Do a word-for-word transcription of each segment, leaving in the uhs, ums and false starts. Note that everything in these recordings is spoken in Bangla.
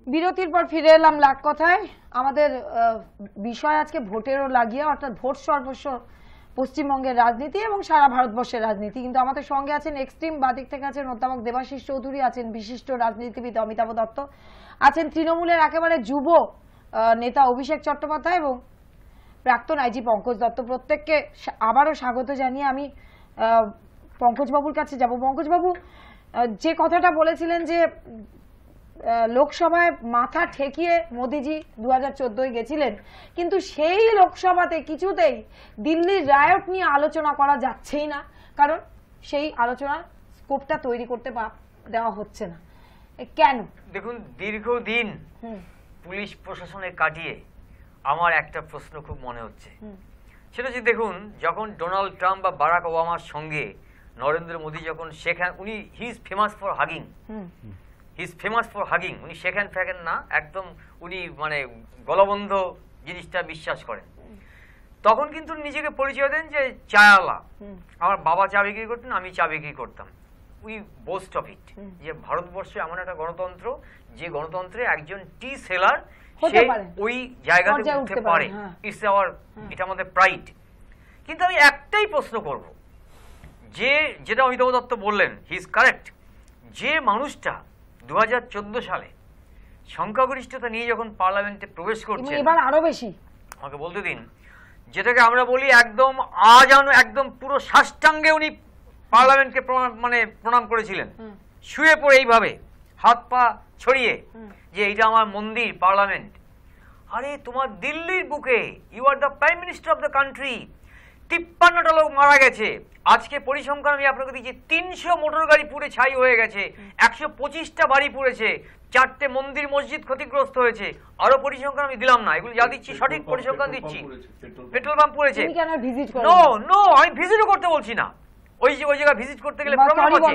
বিরতির পর ফিরে এলাম লাখ কথায়। আমাদের বিষয় আজকে ভোটেরও লাগিয়ে, অর্থাৎ ভোট সর্বস্ব পশ্চিমবঙ্গের রাজনীতি এবং সারা ভারতবর্ষের রাজনীতি। কিন্তু আমাদের সঙ্গে আছেন এক্সট্রিম বাদিক থেকে আছেন অধ্যাপক দেবাশিস চৌধুরী, আছেন বিশিষ্ট রাজনীতিবিদ অমিতাভ দত্ত, আছেন তৃণমূলের একেবারে যুব নেতা অভিষেক চট্টোপাধ্যায় এবং প্রাক্তন আইজি পঙ্কজ দত্ত। প্রত্যেককে আবারও স্বাগত জানিয়ে আমি পঙ্কজবাবুর কাছে যাব। পঙ্কজবাবু, যে কথাটা বলেছিলেন যে লোকসভায় মাথা ঠেকিয়ে মোদিজি দু হাজার চোদ্দোয় গেছিলেন, কিন্তু সেই লোকসভাতে কিছুতেই দিল্লির রায়ট নিয়ে আলোচনা করা যাচ্ছেই না, কারণ সেই আলোচনার স্কোপটা তৈরি করতে দেওয়া হচ্ছে না। কেন? দেখুন, দীর্ঘদিন পুলিশ প্রশাসনে কাটিয়ে আমার একটা প্রশ্ন খুব মনে হচ্ছে, সেটা হচ্ছে দেখুন, যখন ডোনাল্ড ট্রাম্প বা বারাক ওবামার সঙ্গে নরেন্দ্র মোদী যখন শেখান, উনি he is famous for hugging, he is famous for hugging, উনি শেখান ফেকেন না, একদম উনি মানে গলবন্ধ জিনিসটা বিশ্বাস করেন। তখন কিন্তু নিজেকে পরিচয় দেন যে চায়ালা, আমার বাবা চা বিক্রি করতেন, আমি চা বিক্রি করতাম। উই বোস্ট অফ ইট যে ভারতবর্ষে এমন একটা গণতন্ত্র, যে গণতন্ত্রে একজন টি সেলার সে ওই জায়গাতে উঠতে পারে, ইটস আওয়ার, এটা আমাদের প্রাইড। কিন্তু আমি একটাই প্রশ্ন করব, যে যেটা অমিতাভ দত্ত বললেন, হি ইজ কারেক্ট, যে মানুষটা দু হাজার চোদ্দ সালে সংখ্যাগরিষ্ঠতা নিয়ে যখন পার্লামেন্টে প্রবেশ করছে, এবার আরো বেশি, আমাকে বলতে দিন, যেটাকে আমরা বলি একদম আজানো, একদম পুরো সাষ্টাঙ্গে উনি পার্লামেন্টকে মানে প্রণাম করেছিলেন, শুয়ে পড়ে এইভাবে হাত পা ছড়িয়ে, যে এইটা আমার মন্দির পার্লামেন্ট। আরে তোমার দিল্লির বুকে, you are the prime minister of the country, তিপ্পান্নটা লোক মারা গেছে। আজকে পরিসংখ্যান আমি আপনাকে দিচ্ছি, তিনশো মোটর গাড়ি পুড়ে ছাই হয়ে গেছে, একশো পঁচিশটা বাড়ি পুড়েছে, চারটে মন্দির মসজিদ ক্ষতিগ্রস্ত হয়েছে। আরো পরিসংখ্যান আমি দিলাম না, এগুলো যা দিচ্ছি সঠিক পরিসংখ্যান দিচ্ছি। পেট্রোল পাম্প পুড়েছে। নো নো আমি ভিজিটও করতে বলছি না, ওই যে ওই জায়গায় ভিজিট করতে গেলে প্রবলেম আছে।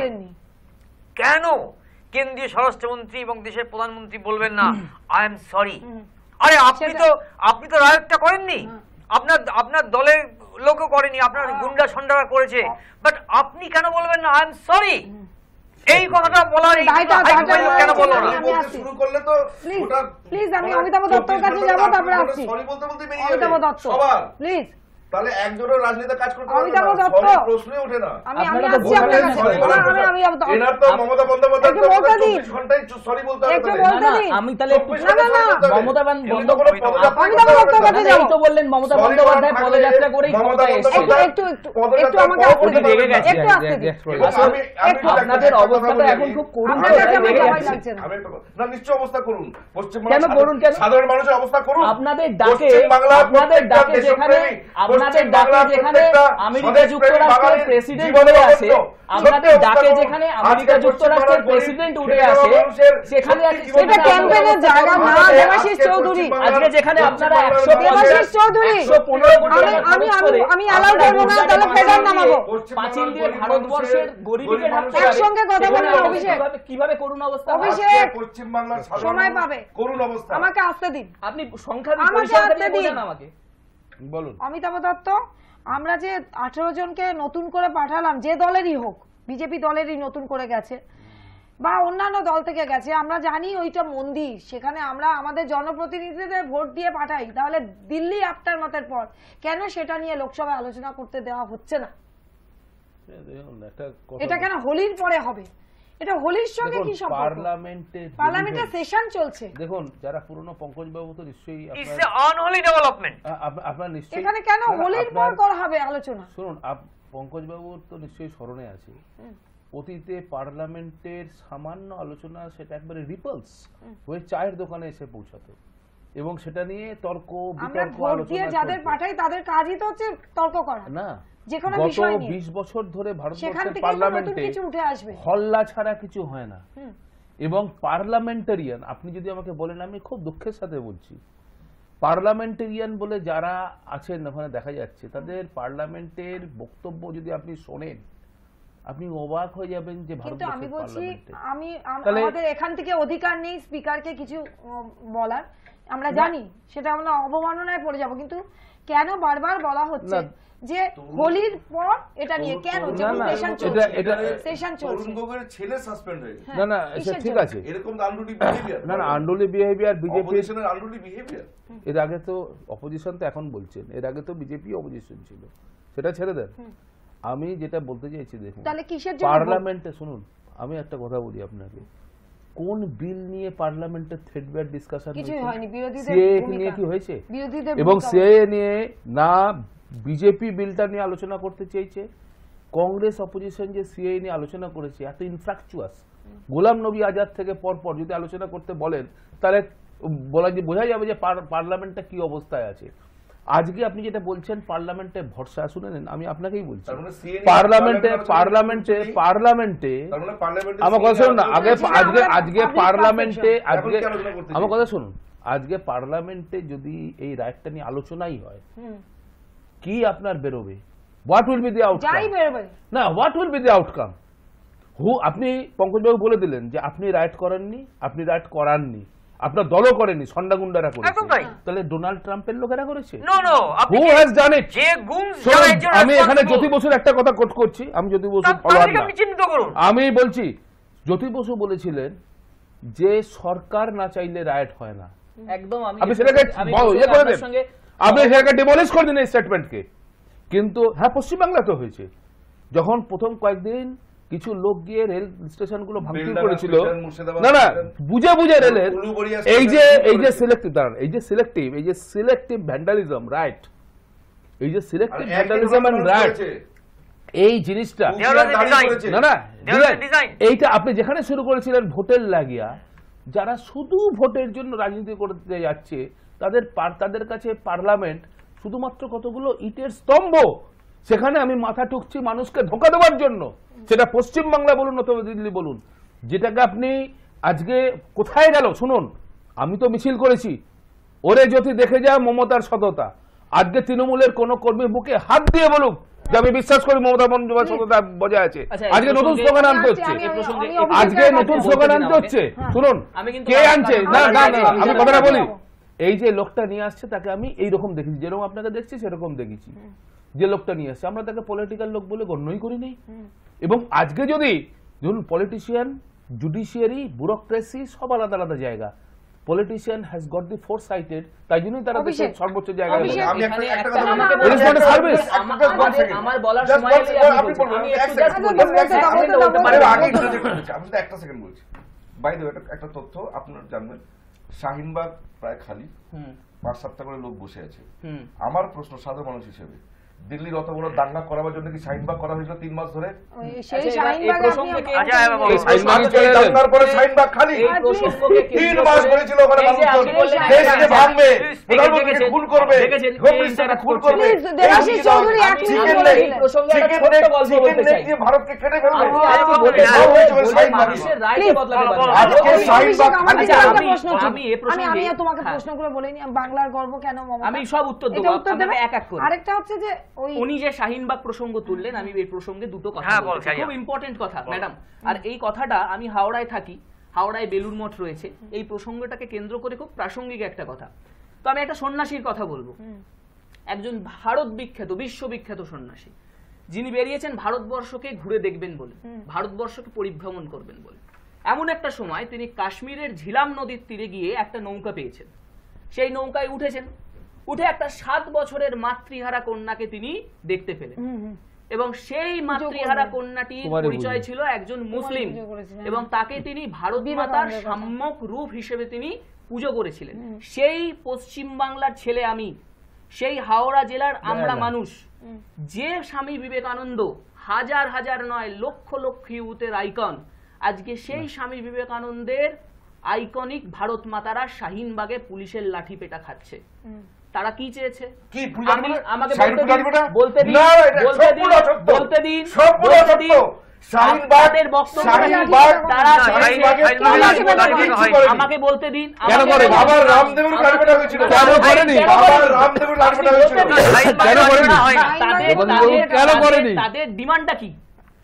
কেন কেন্দ্রীয় স্বরাষ্ট্রমন্ত্রী এবং দেশের প্রধানমন্ত্রী বলবেন না আই এম সরি? আরে আপনি তো আপনি তো রায়টটা করেননি, আপনার আপনার দলের লোকও করেনি, আপনার গুন্ডা সন্ডারা করেছে, বাট আপনি কেন বলবেন না আই এম সরি? এই কথাটা বলার কেন বললো না? শুরু করলে তো প্লিজ আমি অমিতাভ দত্তর কাছে যাবো, তারপরে আসছি। সরি বলতে বলতে বেরিয়ে অমিতাভ দত্ত প্লিজ, তাহলে একজনের রাজনীতি কাজ করতে পারবে অমিতাভ দত্ত প্রশ্নই ওঠে না। আমি আমি আসছি আপনার কাছে। আমি আমি এনার তো মমতা বন্দ্যোপাধ্যায় তো চব্বিশ ঘন্টায় সরি বলতে হবে। একটু বলতে দিন। আমি তাহলে একটু না না না মমতা বন্দ্যোপাধ্যায় অমিতাভ দত্তর কাছে যাবো। এই তো বললেন মমতা বন্দ্যোপাধ্যায় পদযাত্রা করেই ক্ষমতায় এসেছেন। একটু একটু একটু আমাকে আসতে দিন, একটু আসতে দিন। আপনাদের অবস্থাটা এখন খুব করুণ, আমি না নিশ্চয় অবস্থা করুন, পশ্চিমবঙ্গ কেন করুন? কেন সাধারণ মানুষের অবস্থা করুন। আপনাদের ডাকে আপনাদের ডাকে যেখানে আপনাদের ডাকে যেখানে আমেরিকা যুক্তরাষ্ট্রের প্রেসিডেন্ট উঠে আসে, আপনাদের ডাকে যেখানে আমেরিকা যুক্তরাষ্ট্রের প্রেসিডেন্ট উঠে আসে, সেখানে সেটা ক্যাম্পেইনের জায়গা না। দেবাশিস চৌধুরী, আজকে যেখানে আপনারা একশো দেবাশিস চৌধুরী পনেরো কোটি আমি আমি আমি অ্যালাউ করব না, তাহলে ফেডার নামাবো। পাঁচিল দিয়ে ভারতবর্ষের গরিবকে ঢাকতে একসঙ্গে কথা বলবো। অভিষেক কিভাবে করুণ অবস্থা? অভিষেক পশ্চিমবাংলার সময় পাবে, করুণ অবস্থা। আমাকে আসতে দিন। আপনি সংখ্যা আমাকে আসতে দিন। আমাকে বলুন। অমিতাভ দত্ত, আমরা যে আঠারো জনকে নতুন করে পাঠালাম, যে দলেরই হোক, বিজেপি দলেরই নতুন করে গেছে বা অন্যান্য দল থেকে গেছে, আমরা জানি ওইটা মন্দির, সেখানে আমরা আমাদের জনপ্রতিনিধিদের ভোট দিয়ে পাঠাই, তাহলে দিল্লি আফটার মাথের পর কেন সেটা নিয়ে লোকসভায় আলোচনা করতে দেওয়া হচ্ছে না? এটা কেন হোলির পরে হবে? এটা হোলির সঙ্গে কি সম্পর্ক? পার্লামেন্টে পার্লামেন্টের সেশন চলছে। দেখুন, যারা পুরনো পঙ্কজ বাবু তো নিশ্চয়ই ইটস এ আনহোলি ডেভেলপমেন্ট। আপনার নিশ্চয়ই এখানে কেন হোলির পর করা হবে আলোচনা? শুনুন, পঙ্কজ বাবুর তো নিশ্চয়ই স্মরণে আছে অতীতে পার্লামেন্টের সামান্য আলোচনা সেটা একবারে রিপলস হয়ে চায়ের দোকানে এসে পৌঁছাতো, এবং সেটা নিয়ে তর্ক বিতর্ক আলোচনা। যাদের পাঠাই তাদের কাজই তো হচ্ছে তর্ক করা না। গত বিশ বছর ধরে ভারতবর্ষের পার্লামেন্টে হল্লা ছাড়া কিছু হয় না, এবং পার্লামেন্টারিয়ান, আপনি যদি আমাকে বলেন, আমি খুব দুঃখের সাথে বলছি, পার্লামেন্টারিয়ান বলে যারা আছেন ওখানে দেখা যাচ্ছে, তাদের পার্লামেন্টের বক্তব্য যদি আপনি শোনেন, আপনি অবাক হয়ে যাবেন যে কিন্তু আমি ভারতবর্ষের বলছি পার্লামেন্টে আমি আম- তাহলে- আমাদের এখান থেকে অধিকার নেই স্পিকারকে কিছু উম, বলার, আমরা জানি সেটা আমরা অবমাননায় পড়ে যাব, কিন্তু কেন বারবার বলা হচ্ছে না, যে হোলির পর এটা নিয়ে কেন না, না, সেশন এটা- চলছে এটা- সেশন চলছে তরুণ গগৈয়ের ছেলে সাসপেন্ড হয়ে গেছে। না না হ্যাঁ, সে কিসের ঠিক জন্য? আছে, এরকম আনরুলি বিহেভিয়ার, না না আন্ডোলি বিহেভিয়ার বিজেপি অপোজিশনের আনরুলি বিহেভিয়ার। এর আগে তো অপোজিশন তো এখন বলছেন, এর আগে তো বিজেপি অপোজিশন ছিল, সেটা ছেড়ে দেন। আমি যেটা বলতে চাইছি দেখুন, তাহলে কিসের জন্য পার্লামেন্টে শুনুন, আমি একটা কথা বলি আপনাকে, কোন বিল নিয়ে পার্লামেন্টে থ্রেডব্যাট ডিসকাশন কিছুই হয়নি, বিরোধীদের সিএ ভূমিকা। নিয়ে কি হয়েছে? বিরোধীদের এবং ভূমিকা সিএ নিয়ে না বিজেপি বিলটা নিয়ে আলোচনা করতে চেয়েছে, কংগ্রেস অপোজিশন যে সিএ নিয়ে আলোচনা করেছে এত ইনফ্রাকচুয়াস, গোলাম নবী আজাদ থেকে পর পর যদি আলোচনা করতে বলেন তাহলে বলা যে বোঝা যাবে যে পার- পার্লামেন্টটা কি অবস্থায় আছে। আজকে আপনি যেটা বলছেন পার্লামেন্টে ভরসা, শুনে নেন আমি আপনাকেই বলছি, তার মানে সিএ নিয়ে পার্লামেন্টে আলোচনা পার্লামেন্টে করতে পার্লামেন্টে তার মানে পার্লামেন্টে আমার কথা শুনুন না, আগে সেটা আজকে আমরা আজকে public পার্লামেন্টে perception। আজকে এখন কি আলোচনা করতে আমার চাই? কথা শুনুন, আজকে পার্লামেন্টে যদি এই রাইটটা নিয়ে আলোচনাই হয় হুম, কি আপনার বেরোবে? হোয়াট উইল বি দি যাই আউটকাম? বেরোবে না, what will be the outcome? Who আপনি পঙ্কজবাবু বলে দিলেন যে আপনি রাইট করেননি, আপনি রাইট করাননি, আপনার দলও করেনি, সন্ডাগুন্ডারা করেছে, একদম তাই। তাহলে ডোনাল্ড ট্রাম্পের লোকেরা করেছে? নো নো আপনি হু যে- হ্যাজ ডান ইট? যে গুম যারা এর জন্য আমি এখানে responsible, জ্যোতি বসুর একটা কথা কোট করছি, আমি জ্যোতি বসু তা- ফলোয়ার তাদেরকে না, আপনি চিহ্নিত করুন। আমি বলছি জ্যোতি বসু বলেছিলেন যে সরকার না চাইলে রাইট হয় না, একদম আমি আপনি সেটাকে আমি বল- ইয়ে প্রসঙ্গে করে আপনার দেন, সঙ্গে আপনি সেটাকে ডিমলিশ করে দিন এই স্টেটমেন্টকে। কিন্তু হ্যাঁ পশ্চিমবাংলা তো হয়েছে, যখন প্রথম কয়েকদিন কিছু লোক গিয়ে রেল স্টেশনগুলো ভাঙচুর বেলডাঙ্গা করেছিল, স্টেশন, মুর্শিদাবাদ না না স্টেশন, বুঝে বুঝে রেলের উলুবেড়িয়া এই যে স্টেশন এই যে করেছে। সিলেক্টিভ দাঁড়ান, এই যে সিলেক্টিভ এই যে সিলেক্টিভ ভ্যান্ডালিজম রাইট, এই যে আর সিলেক্টিভ একই ভ্যান্ডালিজম এন্ড মানুষ রাইট, করেছে। এই জিনিসটা There was a দাঁড়িয়ে design. করেছে। না না There was a design. এইটা আপনি যেখানে শুরু করেছিলেন ভোটের লাগিয়া, যারা শুধু ভোটের জন্য রাজনীতি করতে যাচ্ছে তাদের পার- তাদের কাছে পার্লামেন্ট শুধুমাত্র কতগুলো ইটের স্তম্ভ, সেখানে আমি মাথা ঠুকছি মানুষকে ধোঁকা দেওয়ার জন্য, সেটা পশ্চিমবাংলা বলুন অথবা দিল্লি বলুন, যেটাকে আপনি আজকে কোথায় গেল শুনুন, আমি তো মিছিল করেছি, ওরে যদি দেখে যা মমতার সততা, আজকে তৃণমূলের কোন কর্মী বুকে হাত দিয়ে বলুক যে আমি বিশ্বাস করি মমতা বন্দ্যোপাধ্যায় সততা বজায় আছে, আচ্ছা, এই আজকে নতুন প্রসঙ্গে- স্লোগান আনতে আমি- হচ্ছে, আমি- এই প্রসঙ্গে আমি এই অভিযোগটা আজকে রাখবো। নতুন বলতে স্লোগান দিন আনতে আমাকে। হচ্ছে, হ্যাঁ। শুনুন আমি কিন্তু কে আমার- আনছে, আমার- না আমার না রাজ্যে না আমি আমি জানি কথাটা না, বলি, যাবো। এই যে লোকটা নিয়ে আসছে তাকে আমি এইরকম দেখেছি, যেরকম আপনাকে দেখছি সেরকম দেখেছি, যে লোকটা নিয়ে আসছে আমরা তাকে পলিটিক্যাল লোক বলে গণ্যই করি নাই। এবং আজকে যদি ধরুন পলিটিশিয়ান, জুডিশিয়ারি, ব্যুরোক্রেসি সব আলাদা আলাদা জায়গা, politician has got the foresighted, তাই জন্যই তারা দেশের অভিষেক, সর্বোচ্চ জায়গায় অভিষেক, বসে। আমি একটা- এখানে একটা একটা কথা আমাকে বলবো। It is not a service. আমার- আমাদের- আমার বলার Just সময় one হলেই second, আপনি আপনি বলছেন। বলুন, আমি এক একটু second just বলুন, বলবো, এক second আমি বলুন, বলতে আরে পারি। আগে interject করছি, আমি শুধু একটা সেকেন্ড বলছি। By the way, একটা- একটা তথ্য আপনার জানবেন, শাহিনবাগ প্রায় খালি, হুম, পাঁচ সাতটা করে লোক বসে আছে। হুম। আমার প্রশ্ন সাধারণ মানুষ হিসেবে, দিল্লির অত বড় দাঙ্গা করাবার জন্য কি শাহিনবাগ করা হয়েছিল তিন মাস ধরে? ওই সেই আচ্ছা, এবার এই শাহিনবাগে প্রসঙ্গে আপনি কে- আচ্ছা, এবার বলো। এই শাহিনবাগ এই দাঙ্গার পরে শাহিনবাগ খালি, এই প্রসঙ্গকে তিন কেন্দ্র মাস করে- বলেছিল ওখানে এই যে মানুষজন আপনি বললেন দেশকে একটা- ভাঙবে, Please, প্রধানমন্ত্রীকে দেখেছেন- খুন করবে, দেখেছেন, হোম কে মিনিস্টারকে interact খুন করছে? করবে। Please, দেবাশিস এই চৌধুরী, এক চিকেন মিনিট লেগ, বলে এই প্রসঙ্গে একটা চিকেন ছোট্ট লেগ, গল্প চিকেন বলতে লেগ চাই। দিয়ে ভারতকে কেটে ফেলবে। আপনি হ্যাঁ, আপনি বলুন, বলে হ্যাঁ, বলে হয়েছে বলে শাহিনবাগ। মানুষের রাইটে Please, বদলাতে বলো, পারবেন। বলো। আজকে আমি- শাহিনবাগ আমার খালি দিকে আচ্ছা, একটা আমি- প্রশ্ন ছিল। আমি এ প্রসঙ্গে- আমি- আমি তোমাকে হ্যাঁ। প্রশ্নগুলো বলিনি, বাংলার গর্ব কেন মমতা? আমি সব উত্তর দেবো, এটা উত্তর আপনাকে দেবে। এক এক করে। আরেকটা হচ্ছে যে ওই উনি যে শাহিনবাগ প্রসঙ্গ তুললেন, আমি এই প্রসঙ্গে দুটো কথা হ্যাঁ, বলতে বল, চাই। শাহিন। খুব ইম্পর্টেন্ট কথা ম্যাডাম, আর এই কথাটা আমি হাওড়ায় থাকি, হাওড়ায় বেলুর মঠ রয়েছে, এই প্রসঙ্গটাকে কেন্দ্র করে খুব প্রাসঙ্গিক একটা কথা। তো আমি একটা সন্ন্যাসীর কথা বলবো, একজন ভারত বিখ্যাত, বিশ্ববিখ্যাত সন্ন্যাসী, যিনি বেরিয়েছেন ভারতবর্ষকে ঘুরে দেখবেন বলে, ভারতবর্ষকে পরিভ্রমণ করবেন বলে। এমন একটা সময় তিনি কাশ্মীরের ঝিলাম নদীর তীরে গিয়ে একটা নৌকা পেয়েছেন, সেই নৌকায় উঠেছেন, উঠে একটা সাত বছরের মাতৃহারা কন্যাকে তিনি দেখতে পেলেন, এবং সেই মাতৃহারা কন্যাটির কুমারী পরিচয় পুজো। ছিল একজন মুসলিম, পুজো করেছিলেন। এবং তাকে তিনি ভারত বিবেকানন্দের মাতার কথা। সাম্যক রূপ হিসেবে তিনি পুজো করেছিলেন। সেই পশ্চিম বাংলার ছেলে আমি, সেই হাওড়া জেলার আমরা না। মানুষ, যে স্বামী বিবেকানন্দ হাজার হাজার নয় লক্ষ লক্ষ ইউথের আইকন, আজকে সেই স্বামী বিবেকানন্দের আইকনিক ভারত মাতারা শাহিনবাগে পুলিশের লাঠি পেটা খাচ্ছে। তারা কি চেয়েছে? কি ভুল আমি জানবে? আমাকে শাহিন বলতে ভুল দিন, জানবে না? বলতে দিন, না, এটা বলতে সব দিন, পুরো সত্য। বলতে দিন, সব পুরো বলতে সত্য। দিন। শাহিনবাগ, আপনাদের বক্তব্য শাহিনবাগ, তারা শাহিনবাগে শাহিনবাগে পুলিশ লাঠি পেটা কিচ্ছু করেনি। করেনি। আমাকে বলতে দিন। কেন আমাকে করেনি? বলতে দিন। বাবার রামদেবের লাঠি পেটা হয়েছিল। কেন করেনি? কেন বাবার করেনি? রামদেবের লাঠি পেটা আপনি হয়েছিল। বলতে দিন। শাহিনবাগ কেন করেনি? হয় না। তাদের- শাহিনবাগ তাদের- কেন তাদের- করেনি? তাদের ডিমান্ডটা কি?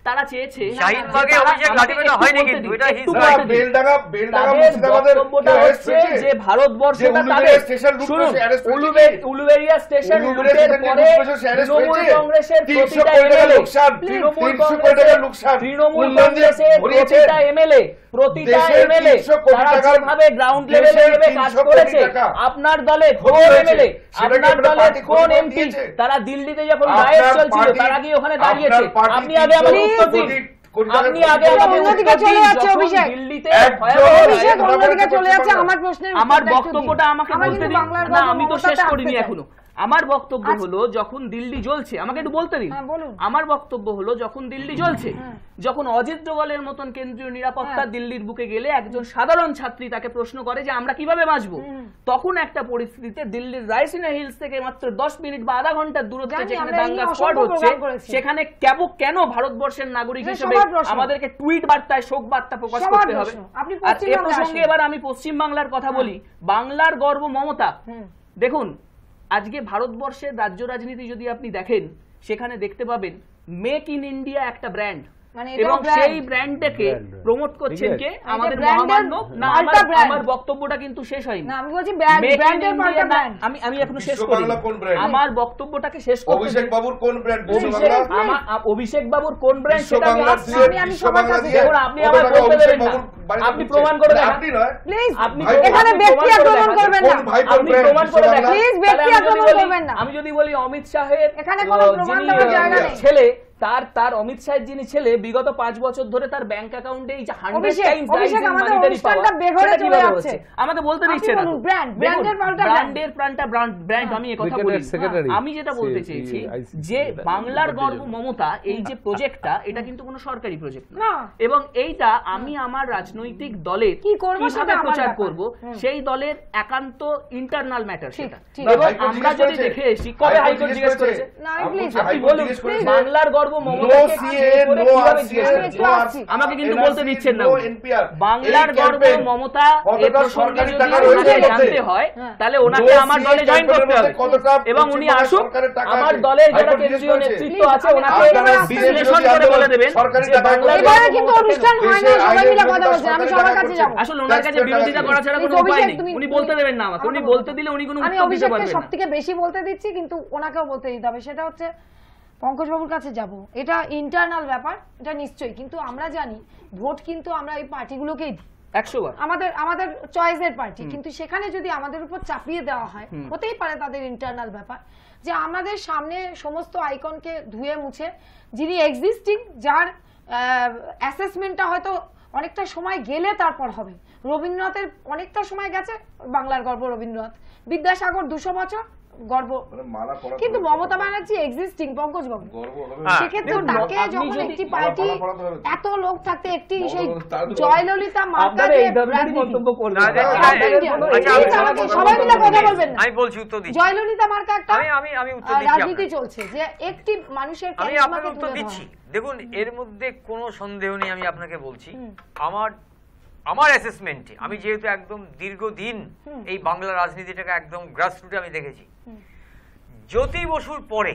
তারা চেয়েছে শাহিনবাগে যে তারা অভিষেক আমাকে লাঠিপেটা একটু হয়নি বলতে কিন্তু, দিন, এটা একটু হিসাব। বলতে দিন। বেলডাঙ্গা বেলডাঙ্গা তাদের মুর্শিদাবাদের বক্তব্যটা কেউ arrest হচ্ছে হয়েছে? যে ভারতবর্ষটা যে তাদের উলুবেড়িয়া স্টেশন লুট শুনুন, করেছে, arrest হয়েছে উলুবে- কি? উলুবেড়িয়া স্টেশন উলুবেড়িয়া লুটের স্টেশন পরে লুট করেছে, সে arrest তৃণমূল হয়েছে। কংগ্রেসের তিনশো প্রতিটা কোটি টাকা এমএলএ লোকসান, তৃণমূল তিনশো কোটি কংগ্রেসের টাকা লোকসান, তৃণমূল উন্নয়ন দিয়ে কংগ্রেসের ভরিয়েছেন। প্রতিটা এমএলএ প্রতিটা দেশের এমএলএ তিনশো কোটি তারা টাকার- যেভাবে গ্রাউন্ড লেভেলে দেশের নেমে কাজ তিনশো কোটি করেছে, টাকা আপনার দলে ক্ষতি কোন হয়েছে। এমএলএ, সেটাকে আপনার আপনার দলের পার্টি কোন ক্ষতিপূরণ এমপি দিয়েছে। তারা দিল্লিতে যখন আপনার রায়েট চলছিল পার্টি- তারা গিয়ে ওখানে আপনার দাঁড়িয়েছে? পার্টি আপনি আগে আমাকে তিনশো উত্তর দিন, কোটি- কোটি টাকার আপনি ক্ষতি আগে করেছে। আমাকে অন্যদিকে উত্তর চলে দিন, যাচ্ছে যখন অভিষেক। দিল্লিতে একজন- ভয়াবহ অভিষেক কথা অন্যদিকে বলতে চলে যাচ্ছে, পারছি না। আমার প্রশ্নের আমার উত্তরটা একটু দিন। বক্তব্যটা আমাকে আমার বলতে কিন্তু দিন। বাংলার না, গর্ব আমি তো মমতাতে শেষ করিনি আসতে চাই। এখনো। আমার বক্তব্য আচ্ছা। হলো যখন দিল্লি জ্বলছে, আমাকে একটু বলতে দিন। হ্যাঁ, বলুন। আমার বক্তব্য হলো যখন দিল্লি জ্বলছে, হ্যাঁ। যখন অজিত ডোভালের মতন কেন্দ্রীয় নিরাপত্তা হ্যাঁ। দিল্লির বুকে গেলে একজন সাধারণ ছাত্রী তাকে প্রশ্ন করে যে আমরা কিভাবে বাঁচবো, তখন একটা পরিস্থিতিতে দিল্লির রাইসিনা হিলস থেকে মাত্র দশ মিনিট বা আধা ঘন্টার দূরত্বে জানি, যেখানে আমরা এই দাঙ্গা নিয়ে স্পট অসংখ্য হচ্ছে, প্রোগ্রাম করেছি। সেখানে কেন কেন ভারতবর্ষের নাগরিক এটা হিসেবে সবার প্রশ্ন। আমাদেরকে টুইট বার্তায় শোক বার্তা প্রকাশ সবার করতে হবে? প্রশ্ন। আপনি আর এ পশ্চিমবঙ্গে প্রসঙ্গে আসেন। এবার আমি পশ্চিম বাংলার কথা বলি। বাংলার গর্ব মমতা। হুম। দেখুন, আজকে ভারতবর্ষের রাজ্য রাজনীতি যদি আপনি দেখেন, সেখানে দেখতে পাবেন মেক ইন ইন্ডিয়া একটা ব্র্যান্ড, মানে এটাও এবং brand। সেই ব্র্যান্ডটাকে Brand, brand। প্রমোট করছেন ঠিক কে? আছে। আমাদের brand এর মহামান্য না, আমার পাল্টা brand। আমার বক্তব্যটা কিন্তু শেষ হয়নি। না, আমি বলছি ব্র্যান্ড, Make in ব্র্যান্ডের India পাল্টা না, ব্র্যান্ড। আমি আমি এখনো শেষ বিশ্ব করি বাংলা কোন brand? আমার বক্তব্যটাকে শেষ করতে অভিষেক দিন। বাবুর কোন ব্র্যান্ড? বিশ্ব অভিষেক বাংলা আমার অভিষেক বাবুর কোন ব্র্যান্ড বিশ্ব সেটা আমি বাংলা আসছি। দিয়ে আমি- আমি বিশ্ব সবার বাংলা কাছে দিয়ে দেখুন, আপনি কত আমায় টাকা বলতে অভিষেক দেবেন না। বাবুর বাড়িতে আপনি ঢুকছে? প্রমাণ করে না, দেখান। আপনি নয়। প্লিজ, আপনি ভাই, এখানে আপনি ব্যক্তি প্রমাণ করে আক্রমণ দেখান। করবেন কোন না। ভাই কোন আপনি brand? প্রমাণ করে বিশ্ব দেখান। বাংলা? Please, তাহলে ব্যক্তি আমি যদি আক্রমণ বলি- করবেন না। আমি যদি বলি অমিত শাহের এখানে কোনো আহ, প্রমাণ যিনি, দেওয়ার আহ, জায়গা নেই। ছেলে, তার তার অমিত শাহের যিনি ছেলে বিগত পাঁচ বছর ধরে তার ব্যাংক অ্যাকাউন্টে এই যে হান্ড্রেড অভিষেক, টাইমস অভিষেক, আমাদের অনুষ্ঠানটা বেঘরে চলে যাচ্ছে। আমাকে বলতে আপনি দিচ্ছে না। বলুন, brand, brand এর পাল্টা brand। ব্র্যান্ডের প্রাণটা ব্র্যান্ড, আমি এই কথা Cricketer বলি। secretary। আমি যেটা বলতে সে- চেয়েছি I C C যে এটা বাংলার ব্যাপারটা গর্ব জানো। মমতা, এই যে প্রজেক্টটা, এটা কিন্তু কোনো সরকারি প্রজেক্ট না। এবং এইটা আমি আমার রাজনৈতিক দলের কি করবো কিভাবে সেটা আমার প্রচার ব্যাপার। করব, সেই দলের একান্ত ইন্টারনাল ম্যাটার ঠিক, সেটা। ঠিক। এবং হাইকোর্ট আমরা জিজ্ঞেস যদি করেছে? দেখে এসি, কবে হাইকোর্ট জিজ্ঞেস করেছে? না, আমি please, বলছি, আপনি হাইকোর্ট বলুন, জিজ্ঞেস করেছে? বাংলার গর্ব No মমতাকে C A, করে no কিভাবে R C জিজ্ঞেস A, করেছে? no আসছি। R C A, আমাকে কিন্তু N R C, বলতে দিচ্ছেন না no উনি। N P R বাংলার এই গর্ব campaign মমতা এই কতটা প্রসঙ্গে সরকারি যদি টাকা ওনাকে রয়েছে এর জানতে মধ্যে? হয়, হ্যাঁ। তাহলে ওনাকে No আমার C A দলে জয়েন করতে campaign এর হবে মধ্যে কতটা এবং উনি পশ্চিমবঙ্গ আসুক, সরকারের টাকা আমার আছে? দলের যারা হাইকোর্ট কেন্দ্রীয় জিজ্ঞেস করেছে? নেতৃত্ব Please, আছে আমি- ওনাকে আপনারা বিশ্লেষণ বিজেপি করে বলে দেবেন সরকারি যে টাকা বাংলার খরচ গর্ব এবারে কিন্তু মমতাকে- অনুষ্ঠান হয় না, দেশের সবাই আইনের মিলে কথা মধ্যে বলছেন, আমি সরকারি সবার টাকা কাছে খরচ যাবো। আসলে ওনার কাছে Taxpayer বিরোধিতা টাকা করা ছাড়া Please, কোনো উপায় অভিষেক, নেই। তুমি- উনি তুমি- বলতে দেবেন না আমাকে, উনি আমাকে বলতে বলুন। দিলে উনি কোনো আমি উত্তর দিতে অভিষেককে পারবেন সব না। থেকে বেশি বলতে দিচ্ছি, কিন্তু ওনাকেও বলতে দিতে হবে। সেটা হচ্ছে পঙ্কজ বাবুর কাছে যাব। এটা ইন্টারনাল ব্যাপার, এটা নিশ্চয়ই, কিন্তু আমরা জানি ভোট কিন্তু আমরা এই পার্টিগুলোকেই দিই, একশো বার আমাদের আমাদের চয়েসের পার্টি, কিন্তু সেখানে যদি আমাদের উপর চাপিয়ে দেওয়া হয়, হতেই পারে তাদের ইন্টারনাল ব্যাপার, যে আমাদের সামনে সমস্ত আইকনকে ধুয়ে মুছে, যিনি এক্সিস্টিং, যার অ্যাসেসমেন্টটা হয়তো অনেকটা সময় গেলে তারপর হবে। রবীন্দ্রনাথের অনেকটা সময় গেছে, বাংলার গর্ব রবীন্দ্রনাথ, বিদ্যাসাগর দুশো বছর গর্ব, মানে মালা পরা কিন্তু করে- মমতা ব্যানার্জি এক্সিস্টিং, পঙ্কজ বাবু, গর্ব হবে। হ্যাঁ। সেক্ষেত্রে দেখুন, তাকে আপনি যখন যদি- একটি মালা পার্টি পরা পরাতে হবে। এত লোক থাকতে একটি মমতা সেই বলুন, তার তো- জয়ললিতা মার্কা আপনারা দিয়ে এই ধরনের রাজনীতি। মন্তব্য করবেন না, না। দেখুন, আপনাদের আচ্ছা, কোনো- আচ্ছা, এই আমি- তো আমাকে সবাই মিলে কথা বলবেন না। আমি বলছি, উত্তর দিচ্ছি। জয়ললিতা মার্কা একটা আমি আমি আমি উত্তর আহ, দিচ্ছি রাজনীতি আপনাকে। চলছে, যে একটি মানুষের আমি ক্যারিশমাকে আপনাকে উত্তর তুলে দিচ্ছি। ধরা। দেখুন, এর মধ্যে কোনো সন্দেহ নেই, আমি আপনাকে বলছি হুম। আমার আমার অ্যাসেসমেন্টে, আমি যেহেতু একদম দীর্ঘদিন হুম। এই বাংলা রাজনীতিটাকে একদম গ্রাসরুটে আমি দেখেছি, হুম। জ্যোতি বসুর পরে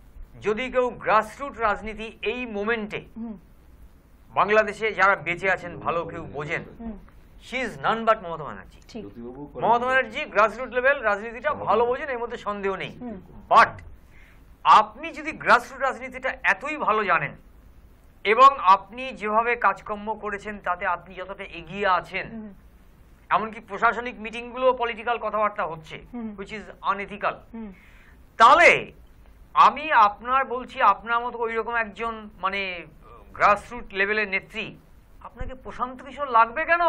যদি কেউ গ্রাসরুট রাজনীতি এই মোমেন্টে হুম, বাংলাদেশে যারা বেঁচে আছেন ভালো কেউ বোঝেন, hmm, she is none but Mamata Banerjee. ঠিক। জ্যোতিবাবু করেন। মমতা ব্যানার্জি গ্রাসরুট লেভেল রাজনীতিটা ভালো বোঝেন, এর মধ্যে সন্দেহ নেই। হুম। বাট আপনি যদি গ্রাসরুট রাজনীতিটা এতই ভালো জানেন এবং আপনি যেভাবে কাজকর্ম করেছেন তাতে আপনি যতটা এগিয়ে আছেন, হুম, এমনকি প্রশাসনিক মিটিংগুলো পলিটিক্যাল কথাবার্তা হচ্ছে, hmm. Which is unethical, hmm, তাহলে আমি আপনার বলছি, আপনার মতো ওই রকম একজন মানে গ্রাসরুট লেভেলের নেত্রী আপনাকে প্রশান্ত কিশোর লাগবে কেন?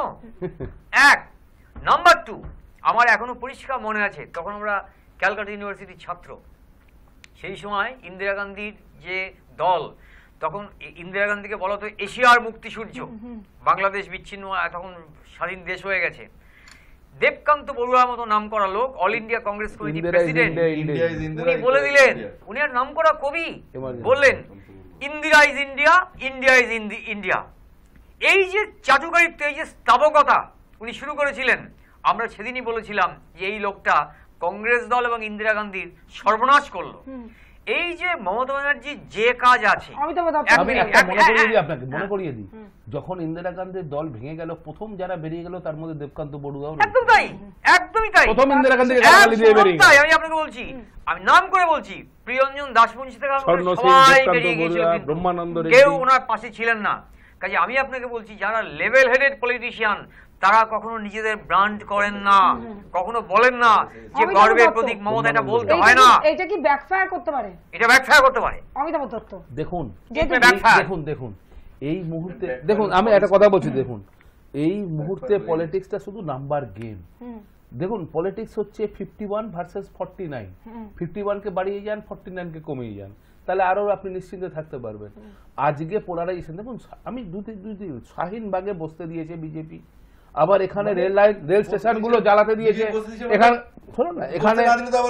এক নাম্বার টু, আমার এখনো পরিষ্কার মনে আছে, তখন আমরা ক্যালকাটা ইউনিভার্সিটির ছাত্র, সেই সময় ইন্দিরা গান্ধীর যে দল, তখন ই- ইন্দিরা গান্ধীকে বলা হতো এশিয়ার মুক্তি সূর্য, বাংলাদেশ বিচ্ছিন্ন তখন স্বাধীন দেশ হয়ে গেছে। দেবকান্ত বড়ুয়ার মতো নাম করা লোক, অল ইন্ডিয়া কংগ্রেস কমিটির Indira is president, India, India India. Is India, উনি বলে দিলেন, ইন্ডিয়া। উনি আর নাম করা কবি Emergency. বললেন Indira is India, India is India. এই যে চাটুকারিত্ব, এই যে স্থাবকতা উনি শুরু করেছিলেন, আমরা সেদিনই বলেছিলাম যে এই লোকটা কংগ্রেস দল এবং ইন্দিরা গান্ধীর সর্বনাশ করলো। এই যে মমতা ব্যানার্জির যে কাজ আছে, অমিতাভ দত্ত এক আমি মিনিট, একটা এক- মনে করিয়ে দিই হ্যাঁ, আপনাকে, মনে করিয়ে দিই, যখন ইন্দিরা গান্ধীর দল ভেঙে গেল, প্রথম যারা বেরিয়ে গেল তার মধ্যে দেবকান্ত বড়ুয়াও রয়েছে। একদম তাই, একদমই তাই, প্রথম ইন্দিরা গান্ধীকে গালাগালি দিয়ে একদম বেরিয়ে তাই। গেল। আমি আপনাকে বলছি, আমি নাম করে বলছি, প্রিয়ঞ্জন দাসবংশী থেকে আরম্ভ করে স্বর্ণ সিং, সবাই দেবকান্ত বেরিয়ে গিয়েছিল, বড়ুয়া, কিন্তু ব্রহ্মানন্দ রেড্ডি। কেউ ওনার পাশে ছিলেন না। কাজে আমি আপনাকে বলছি, যারা লেভেল হেডেড পলিটিশিয়ান তারা কখনো নিজেদের ব্র্যান্ড করেন না, কখনো বলেন না যে অমিতাভ গর্বের দত্ত। প্রতীক মমতা, এটা বলতে এইটা হয় কি- না, এইটা কি ব্যাকফায়ার করতে পারে এটা ব্যাকফায়ার করতে পারে। অমিতাভ দত্ত? দেখুন যে এটা যে- backfire। দেখুন দেখুন এই মুহূর্তে দেখুন, আমি একটা কথা বলছি, দেখুন এই মুহূর্তে পলিটিক্সটা শুধু নাম্বার গেম। হুম, দেখুন পলিটিক্স হচ্ছে fifty one versus forty nine, fifty ওয়ানকে বাড়িয়ে যান, ফর্টি নাইনকে কমিয়ে যান, তাহলে আরো আপনি নিশ্চিন্তে থাকতে পারবেন। আজকে পোলারাইজেশন দেখুন, আমি দুটি দুটি শাহিনবাগে বসতে দিয়েছে বিজেপি, আবার এখানে রেল লাইন রেল স্টেশন গুলো জ্বালাতে দিয়েছে। এখানে শুনুন না, এখানে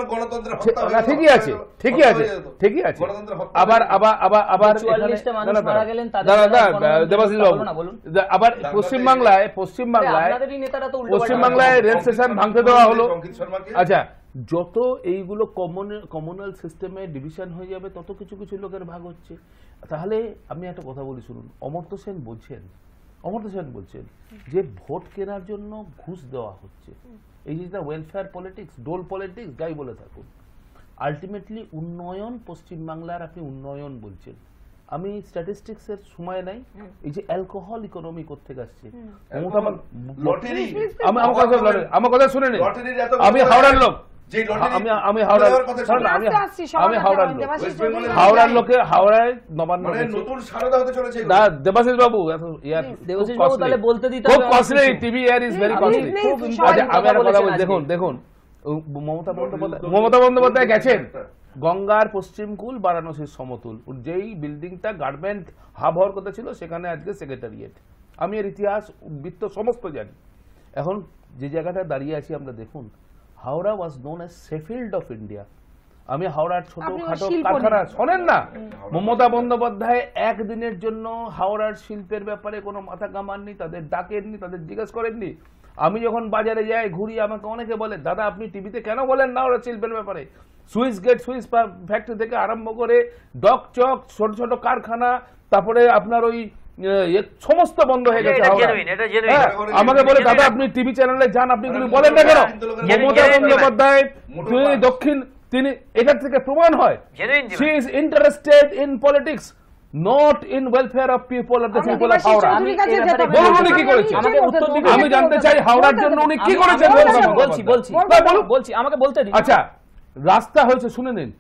না, ঠিকই আছে, ঠিকই আছে, ঠিকই আছে। আবার আবার আবার আবার চুয়াল্লিশটা মানুষ দাঁড়া, মারা দাঁড়া, গেলেন, তাদের দাঁড়া, বেলায় দাঁড়া, গণতন্ত্রের দেবাশিস কথা বাবু, বলো না, বলুন। আবার পশ্চিমবাংলায় পশ্চিমবাংলায় আপনাদেরই নেতারা তো উল্টো পশ্চিমবাংলায় রেল স্টেশন ভাঙতে দেওয়া হলো। আচ্ছা, যত এইগুলো কমন কমনাল সিস্টেমে ডিভিশন হয়ে যাবে, তত কিছু কিছু লোকের ভাগ হচ্ছে। তাহলে আমি একটা কথা বলি শুনুন, অমর্ত্য সেন বলছেন অমর্ত্য সেন বলছেন যে ভোট কেনার জন্য ঘুষ দেওয়া হচ্ছে। এই যে ওয়েলফেয়ার পলিটিক্স, ডোল পলিটিক্স, যাই বলে থাকুন, আলটিমেটলি উন্নয়ন পশ্চিমবাংলার আপনি উন্নয়ন বলছেন। আমি স্ট্যাটিস্টিক্স এর সময় নাই, এই যে অ্যালকোহল ইকোনমি কোত্থেকে আসছে, মমতা বান- লটারি আমি আমার কথা লটারি, আমার কথা শুনে নিন, লটারির এত আমি হাওড়ার লোক, যে লটারি আমি আমি হাওড়ার দেওয়ার কথা শোনো না, আমি আস্তে আস্তে সবার আমি কথা হাওড়ার বলেন, লোক, দেবাশিস ওয়েস্ট বেঙ্গলের চৌধুরী হাওড়ার যাই। লোকে হাওড়ায় নবান্ন মানে গেছে। নতুন সারদা হতে চলেছে এগুলো। না, দেবাশিস বাবু, এত ইয়ার দেবাশিস খুব বাবু, costly, তাহলে বলতে দিতে খুব হবে কস্টলি, অনেক কিছু। TV air is very Please, costly. please, খুব please, important আচ্ছা, আমি একটা কথা বলেছেন বলি, আজকে। দেখুন দেখুন ও মমতা বন্দ্যোপাধ্যায় মমতা বন্দ্যোপাধ্যায় গেছেন গঙ্গার পশ্চিমকুল বারাণসীর সমতুল, যেই বিল্ডিংটা গার্মেন্ট হাব হওয়ার কথা ছিল, সেখানে আজকে সেক্রেটারিয়েট। আমি এর ইতিহাস বৃত্ত সমস্ত জানি। এখন যে জায়গাটা দাঁড়িয়ে আছি আমরা, দেখুন Howrah was known as Sheffield of India. আমি হাওড়ার ছোট আপনি ওর খাটো শিল্প কারখানা নিয়ে- শোনেন না, মমতা বন্দ্যোপাধ্যায় একদিনের জন্য হাওড়ার শিল্পের ব্যাপারে কোনো মাথা কামাননি, তাদের ডাকেননি, তাদের জিজ্ঞেস করেননি। আমি যখন বাজারে যাই ঘুরি, আমাকে অনেকে বলে, দাদা আপনি টিভিতে কেন বলেন না ওরা শিল্পের ব্যাপারে? সুইচ গেট, সুইচ ফ্যাক্টরি থেকে আরম্ভ করে ডক চক, ছোট ছোট কারখানা, তারপরে আপনার ওই আহ, এ সমস্ত বন্ধ হয়ে গেছে এটা হাওড়ায়। genuine, এটা genuine। হ্যাঁ, আমাকে বলে, দাদা আপনি টিভি চ্যানেলে যান, আপনি এগুলো বলেন না কেন? মমতা বন্দ্যোপাধ্যায় তিনি দক্ষিণ, তিনি এটার থেকে প্রমাণ হয় Genuine, genuine। she is interested in politics, not in welfare of people of the আমি people of দেবাশিস Howrah. চৌধুরীর কাছে আমি যেতে এ হবে। বলুন উনি আমি কি করেছেন? নিচে আমাকে বলতে উত্তর দেবো। দিতে আমি বলতে জানতে দেবো। চাই হাওড়ার বলতে জন্য দেবো। উনি কি আমি- করেছেন? আমি- বলুন। আমি বলছি বলছি বলতে না, দেবো। বলুন। বলছি, আমাকে বলতে দিন। আচ্ছা, রাস্তা হয়েছে শুনে নিন,